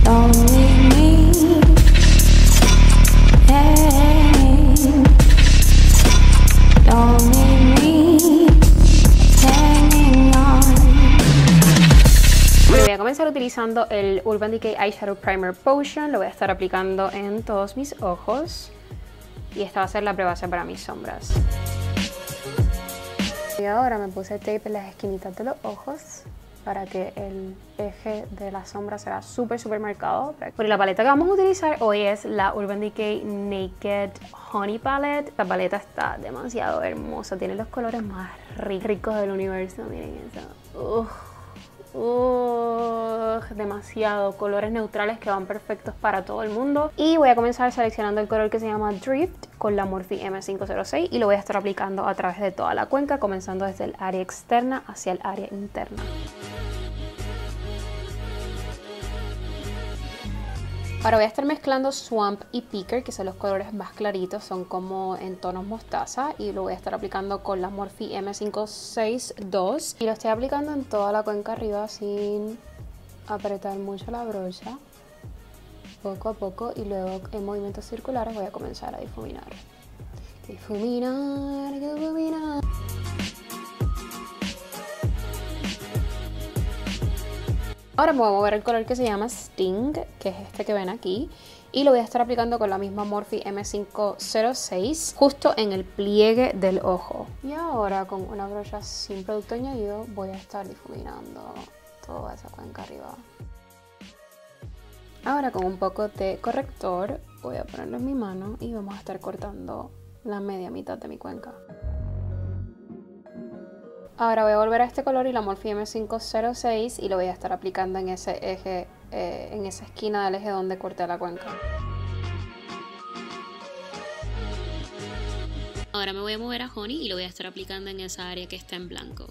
Don't leave me. Hey. Don't leave me. Hanging on. Voy a comenzar utilizando el Urban Decay Eyeshadow Primer Potion. Lo voy a estar aplicando en todos mis ojos. Y esta va a ser la prebase para mis sombras. Y ahora me puse tape en las esquinitas de los ojos para que el eje de la sombra sea súper marcado. Bueno, la paleta que vamos a utilizar hoy es la Urban Decay Naked Honey Palette. La paleta está demasiado hermosa, tiene los colores más ricos del universo. Miren eso. Demasiado colores neutrales que van perfectos para todo el mundo. Y voy a comenzar seleccionando el color que se llama Drift con la Morphe M506 y lo voy a estar aplicando a través de toda la cuenca, comenzando desde el área externa hacia el área interna. Ahora voy a estar mezclando Swamp y Peaker, que son los colores más claritos, son como en tonos mostaza, y lo voy a estar aplicando con la Morphe M562 y lo estoy aplicando en toda la cuenca arriba sin apretar mucho la brocha, poco a poco, y luego en movimientos circulares voy a comenzar a difuminar. Difuminar. Ahora me voy a mover el color que se llama Sting, que es este que ven aquí, y lo voy a estar aplicando con la misma Morphe M506 justo en el pliegue del ojo. Y ahora con una brocha sin producto añadido voy a estar difuminando toda esa cuenca arriba. Ahora con un poco de corrector voy a ponerlo en mi mano y vamos a estar cortando la media mitad de mi cuenca. Ahora voy a volver a este color y la Morphe M506 y lo voy a estar aplicando en ese eje, en esa esquina del eje donde corté la cuenca. Ahora me voy a mover a Honey y lo voy a estar aplicando en esa área que está en blanco.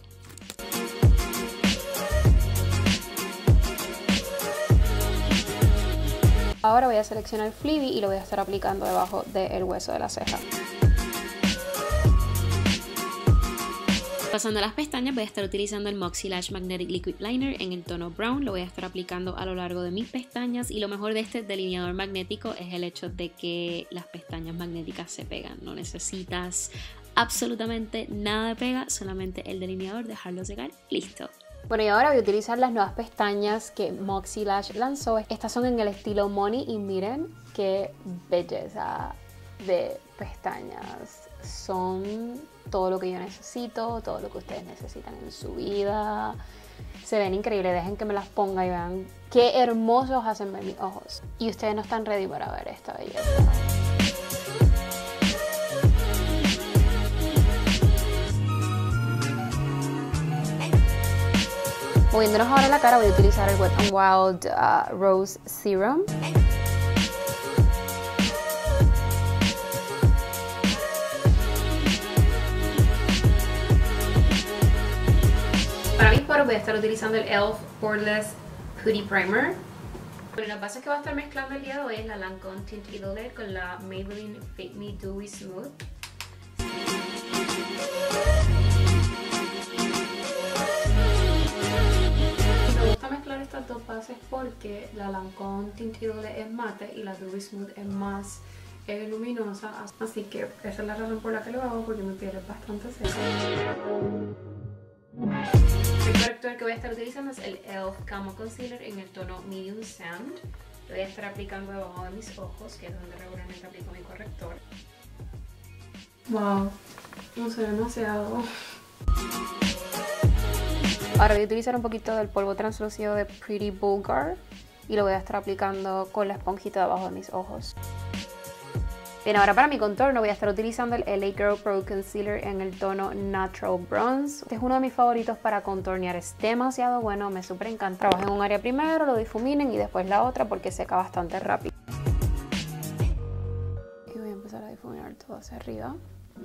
Ahora voy a seleccionar Fleavy y lo voy a estar aplicando debajo del hueso de la ceja. Pasando a las pestañas, voy a estar utilizando el Moxie Lash Magnetic Liquid Liner en el tono Brown. Lo voy a estar aplicando a lo largo de mis pestañas y lo mejor de este delineador magnético es el hecho de que las pestañas magnéticas se pegan. No necesitas absolutamente nada de pega, solamente el delineador, dejarlo secar, listo. Bueno, y ahora voy a utilizar las nuevas pestañas que Moxie Lash lanzó. Estas son en el estilo Money y miren qué belleza de pestañas. Son todo lo que yo necesito, todo lo que ustedes necesitan en su vida. Se ven increíbles, dejen que me las ponga y vean qué hermosos hacen ver mis ojos. Y ustedes no están ready para ver esta belleza. Moviéndonos ahora la cara voy a utilizar el Wet n Wild Rose Serum. Para mis poros voy a estar utilizando el e.l.f. Poreless Putty Primer. Bueno, las bases que voy a estar mezclando el día de hoy es la Lancome Tint Idole con la Maybelline Fit Me Dewy Smooth. Me gusta mezclar estas dos bases porque la Lancome Tint Idole es mate y la Dewy Smooth es más luminosa. Así que esa es la razón por la que lo hago, porque mi piel es bastante seca. El corrector que voy a estar utilizando es el e.l.f. Camo Concealer en el tono Medium Sand. Lo voy a estar aplicando debajo de mis ojos, que es donde regularmente aplico mi corrector. Wow, no sé, demasiado. Ahora voy a utilizar un poquito del polvo translúcido de Pretty Bulgar y lo voy a estar aplicando con la esponjita debajo de mis ojos. Bien, ahora para mi contorno voy a estar utilizando el LA Girl Pro Concealer en el tono Natural Bronze. Este es uno de mis favoritos para contornear, es demasiado bueno, me súper encanta. Trabajo en un área primero, lo difuminen y después la otra porque seca bastante rápido. Y voy a empezar a difuminar todo hacia arriba.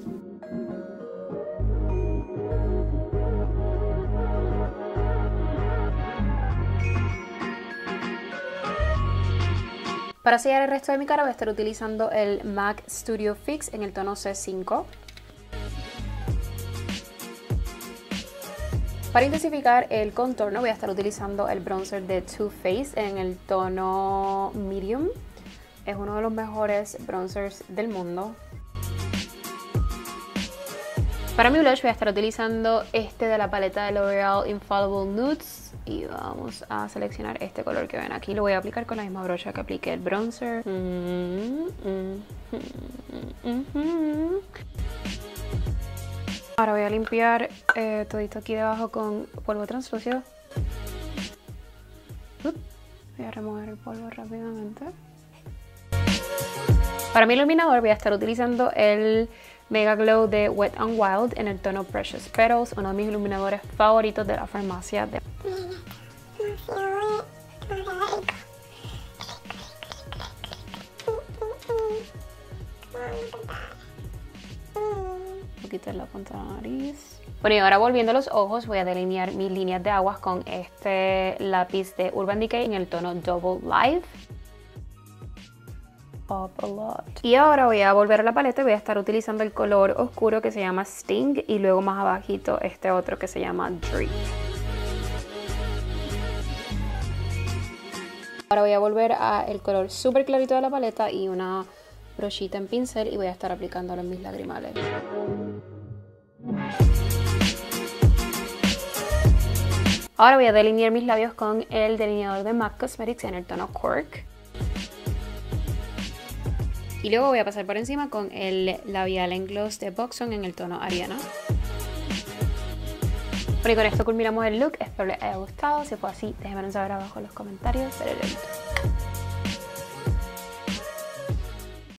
Para sellar el resto de mi cara voy a estar utilizando el MAC Studio Fix en el tono C5. Para intensificar el contorno voy a estar utilizando el bronzer de Too Faced en el tono medium. Es uno de los mejores bronzers del mundo. Para mi blush voy a estar utilizando este de la paleta de L'Oreal Infallible Nudes. Y vamos a seleccionar este color que ven aquí. Lo voy a aplicar con la misma brocha que apliqué el bronzer. Ahora voy a limpiar todito aquí debajo con polvo translúcido. Voy a remover el polvo rápidamente. Para mi iluminador voy a estar utilizando el Mega Glow de Wet n Wild en el tono Precious Petals, uno de mis iluminadores favoritos de la farmacia. Un poquito en la punta de la nariz. Bueno, y ahora volviendo a los ojos voy a delinear mis líneas de aguas con este lápiz de Urban Decay en el tono Double Live. Up a lot. Y ahora voy a volver a la paleta y voy a estar utilizando el color oscuro que se llama Sting y luego más abajito este otro que se llama Dream. Ahora voy a volver a el color súper clarito de la paleta y una brochita en pincel y voy a estar aplicándolo en mis lagrimales. Ahora voy a delinear mis labios con el delineador de MAC Cosmetics en el tono Cork. Y luego voy a pasar por encima con el labial en gloss de Buxom en el tono Ariana. Bueno, y con esto culminamos el look. Espero les haya gustado. Si fue así, déjenme saber abajo en los comentarios.